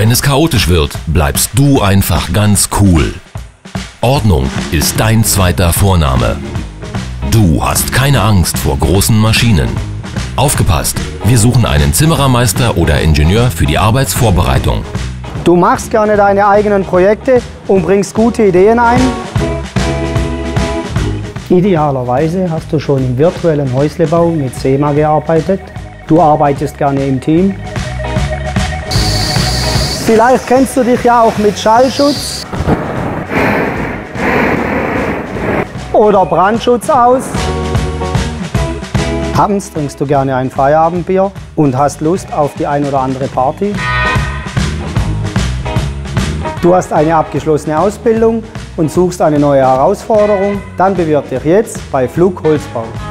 Wenn es chaotisch wird, bleibst du einfach ganz cool. Ordnung ist dein zweiter Vorname. Du hast keine Angst vor großen Maschinen. Aufgepasst! Wir suchen einen Zimmerermeister oder Ingenieur für die Arbeitsvorbereitung. Du machst gerne deine eigenen Projekte und bringst gute Ideen ein. Idealerweise hast du schon im virtuellen Häuslebau mit SEMA gearbeitet. Du arbeitest gerne im Team. Vielleicht kennst du dich ja auch mit Schallschutz oder Brandschutz aus. Abends trinkst du gerne ein Feierabendbier und hast Lust auf die ein oder andere Party. Du hast eine abgeschlossene Ausbildung und suchst eine neue Herausforderung, dann bewirb dich jetzt bei Flug Holzbau.